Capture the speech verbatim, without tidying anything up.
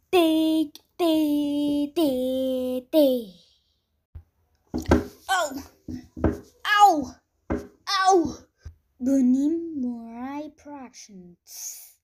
Tik, tik, tik, tik. Oh, auw, auw. Benoem Morai Productions.